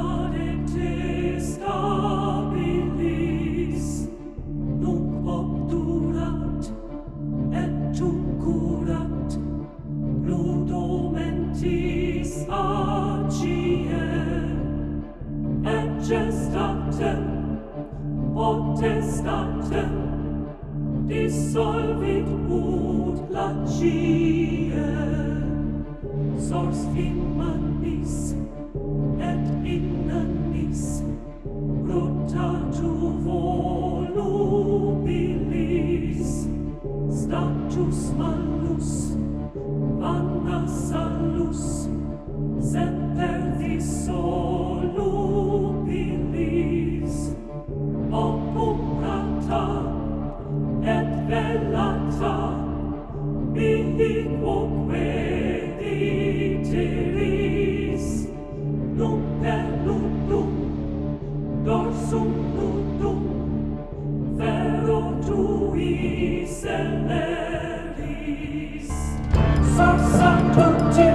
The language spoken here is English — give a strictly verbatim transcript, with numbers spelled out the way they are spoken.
cadete stabilis, nunc obdurat et tuncurat, ludomentis agie, et gestatem potestatem dissolvit ut glacie, sors immanis et innanis rotatu volubilis, status malus vana salus semper dissolubilis, oppurata et velata mihi quoque diteris, num per nudum dorsum nudum vero tuis eleris. Sors sanctum